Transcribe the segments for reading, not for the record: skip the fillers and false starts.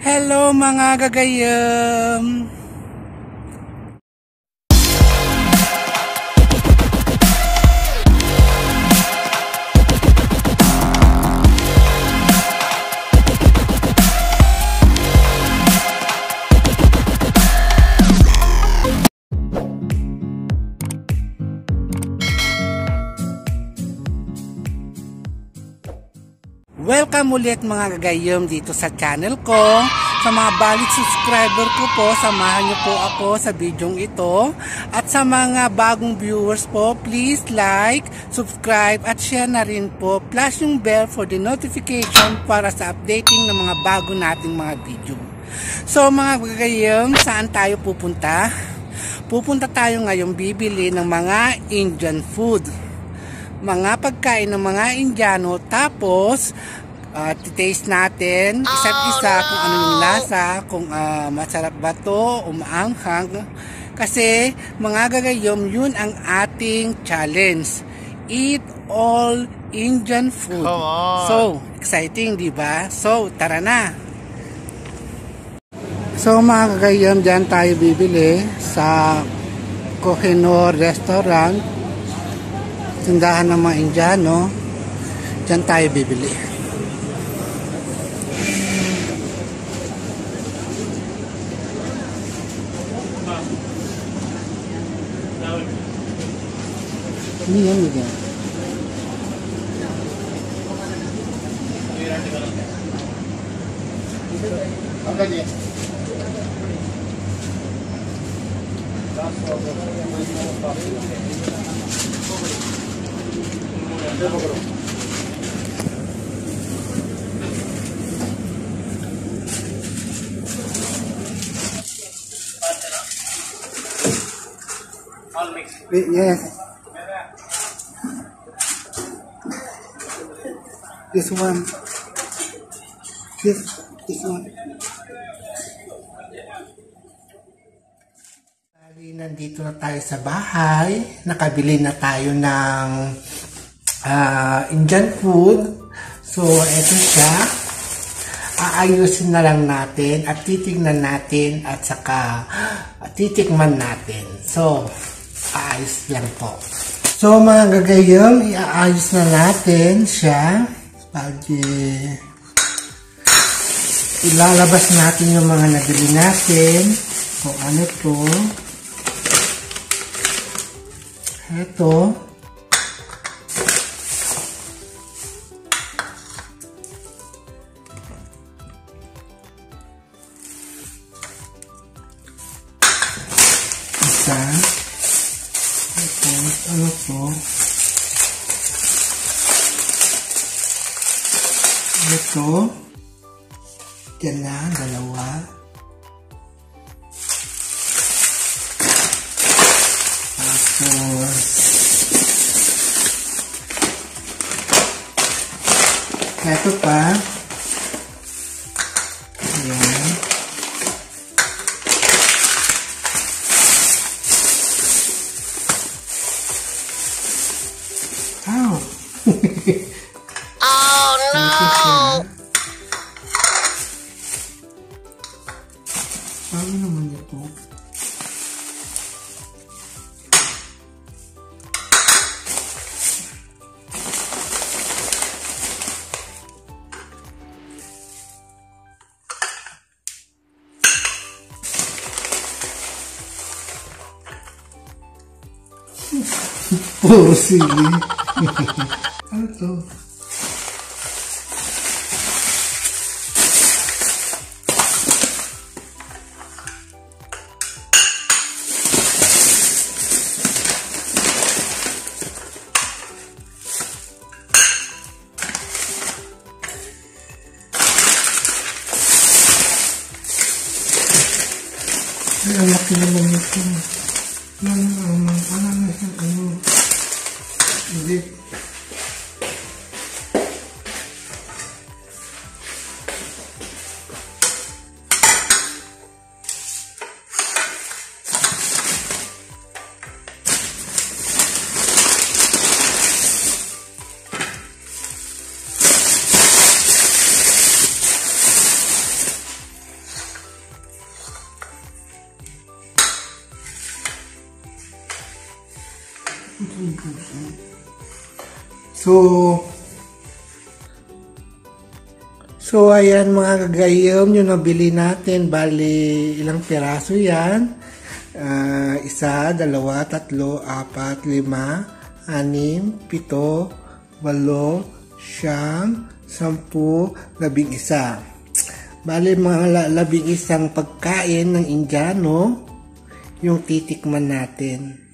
Hello mga gagayam! Welcome ulit mga gagayam dito sa channel ko. Sa mga balik subscriber ko po, samahan niyo po ako sa bidyong ito. At sa mga bagong viewers po, please like, subscribe at share na rin po. Plus yung bell for the notification para sa updating ng mga bago nating mga video. So mga gagayam, saan tayo pupunta? Pupunta tayo ngayong bibili ng mga Indian food. Mga pagkain ng mga Indiano, tapos titaste natin isa't isa kung ano yung lasa, kung masarap ba to o maanghang. Kasi mga gagayom, yun ang ating challenge. Eat all Indian food. So, exciting, di ba? So, tara na! So mga gagayom, dyan tayo bibili sa Kohinoor Restaurant, tindahan ng mga Indiano. Diyan tayo bibili. Ini yan juga. Yes. This one. This one. Nandito na tayo sa bahay. Nakabili na tayo ng Indian food. So, eto siya. Aayusin na lang natin at titignan natin at saka titikman natin. So, aayos lang po. So, mga gagayam, iaayos na natin siya. Ilalabas natin yung mga nabili natin. Kung ano to. Ito. Isa. Ito. Ano to? Ito. Yan na. Dalawa. Tapos ito pa. Ayan. Ow! Oh no! Paano naman ito? Puro sili. Ano to? Ay, ang laki naman ito. Hindi. So ayan mga kagayom, yung nabili natin, bali ilang piraso yan? 1, 2, 3, 4, 5, 6, 7, 8, 9, 10, 11. Bali mga 11 pagkain ng Indiano yung titikman natin.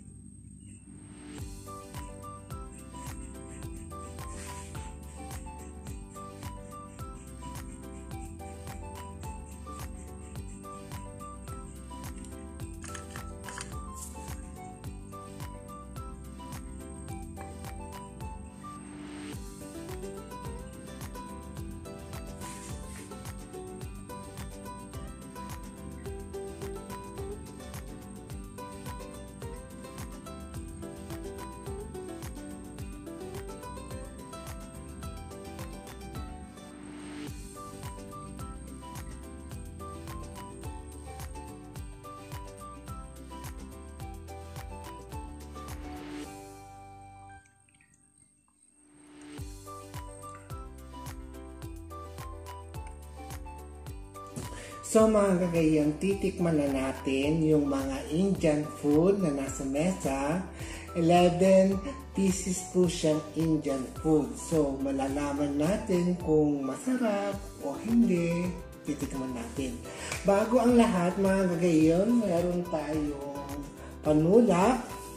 So mga kagayang, titikman na natin yung mga Indian food na nasa mesa. 11 pieces po siyang Indian food. So malalaman natin kung masarap o hindi. Titikman natin. Bago ang lahat mga kagayang, meron tayong panulak.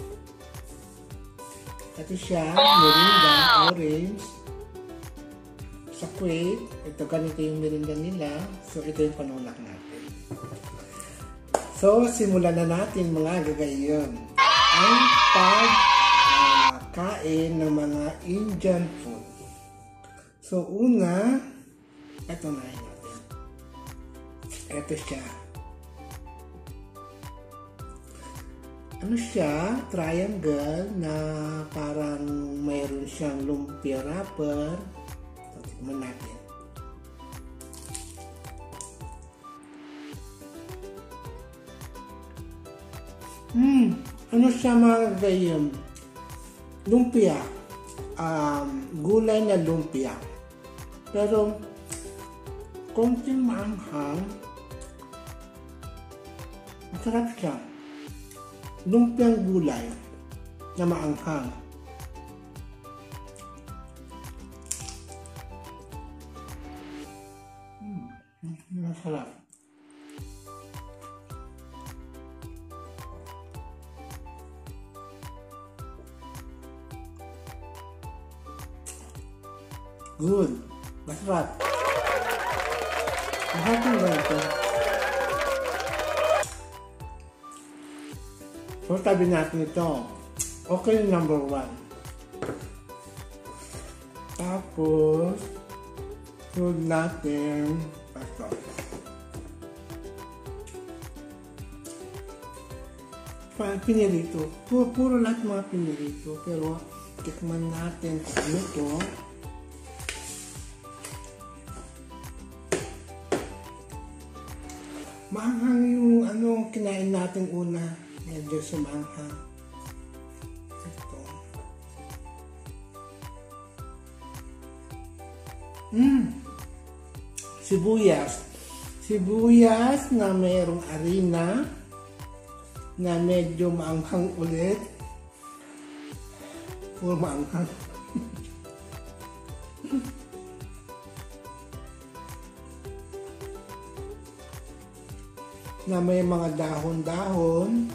Ito siya, Mirinda, orange. Sa Kuwait, ito ganito yung merinda nila. So, ito yung panulak natin. So, simulan na natin mga gagayon ang pagkain ng mga Indian food. So, una, ito na natin. Ito siya. Ano siya? Triangle na parang mayroon siyang lumpia wrapper. Tikman natin. Ano siya mga kagayom? Lumpia. Gulay na lumpia. Pero, konting maanghang. Masarap siya. Lumpiang gulay na maanghang. Masarap. Good. Masarap. Masarap yung ganito. So, tabi natin ito. Okay, number 1. Tapos, food natin. Ito. Pinirito. Puro lahat mga pinirito. Pero, tikman natin kung ano ito. Maanghang yung kinain natin una. Medyo sumanghang. Ito. Sibuyas. Sibuyas na mayroong harina na medyo maanghang ulit. Puro maanghang. Na may mga dahon-dahon.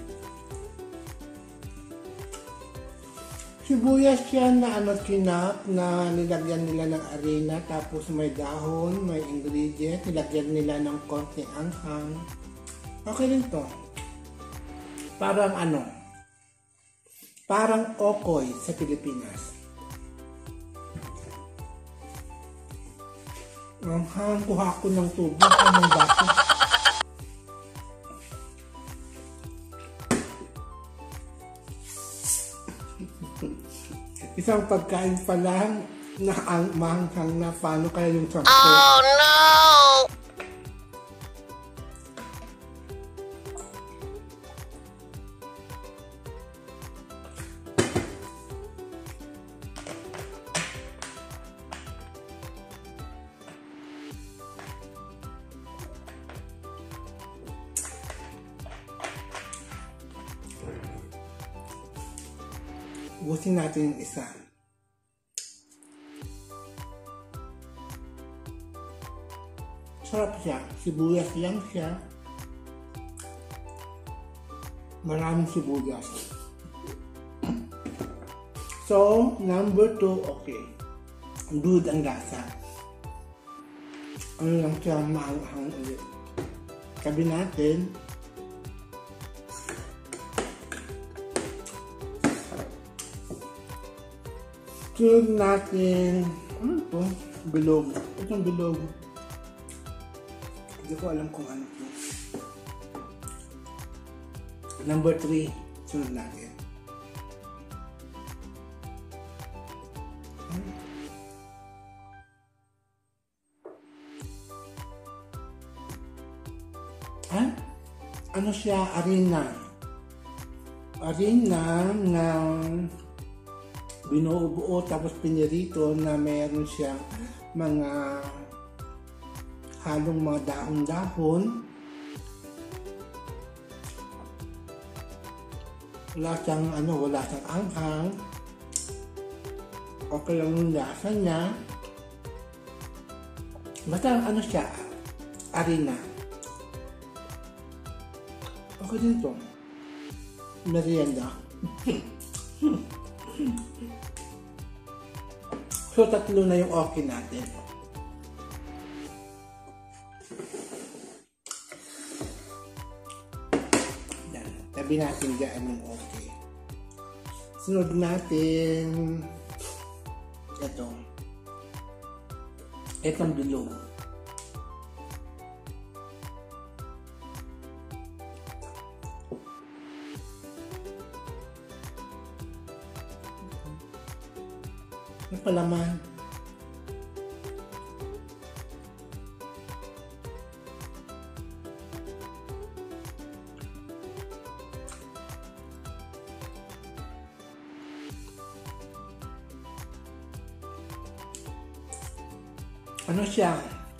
Sibuyas yan na kinap na nilagyan nila ng harina, tapos may dahon, may ingredient, nilagyan nila ng konting anghang. Okay rin to. Parang parang okoy sa Pilipinas. Anghang, kuha ko ng tubig, anong baso. Isang pagkain pa lang na ang mahanghang na, paano kaya yung 10? Oh no! Ubusin natin yung isa. Sarap siya. Sibuyas lang siya. Maraming sibuyas. So, number 2, okay. Good ang lasa. Ano lang siya, maanghang ulit. Sabi natin, sunod natin, ano ito? Bilog. Itong bilog. Hindi ko alam kung ano ito. Number 3, sunod natin. Ano siya? Harina. Harina na binubuo tapos pinirito na mayroon siyang mga halong mga dahon-dahon. Wala siyang anghang. Okay lang yung lasa niya. Basta ano siya? Harina. Okay din ito. Merienda. So, 3 na yung okay natin. Yan. Tabi natin dyan yung okay. Sunod natin ito. Itong bilog. May palaman. Ano siya?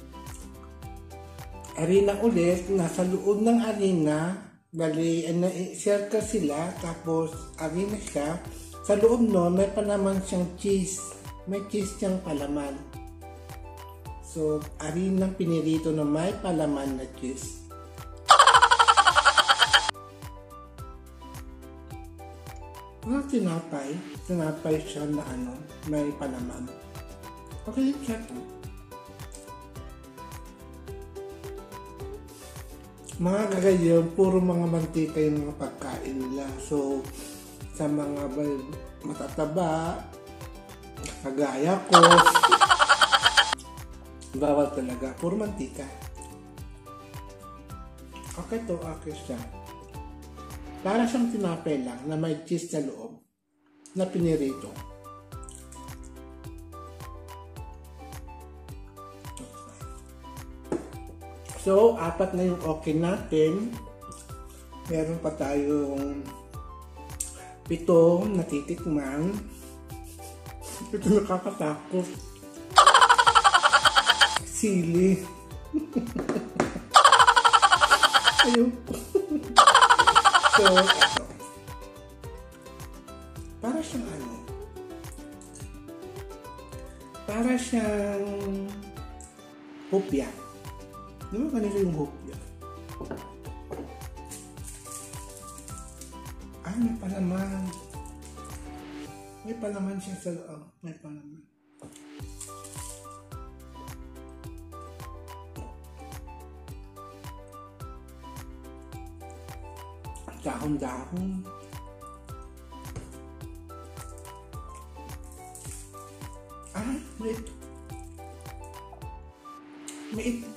Harina ulit. Nasa loob ng harina. Bali, circle sila. Tapos, harina siya. Sa loob nun, may palaman siyang cheese. May cheese siyang palaman. So, harinang pinirito na may palaman na cheese. Mga tinapay. Tinapay siya na may palaman. Okay, siya to. Mga kagayon, puro mga mantika yung mga pagkain nila. So, sa mga matataba, kagaya ko, bawal talaga. Puro mantika. Okay to, okay siya. Para siyang tinapay lang na may cheese sa loob na pinirito. So, 4 na yung okay natin. Meron pa tayong 7 na titikman. Ito nakakatakot. Sili. Ayun. So, ito. Para siyang para siyang hopya. Di ba ganito yung hopya? May palaman. May palaman siya sa loob. May palaman. Dahon-dahon. May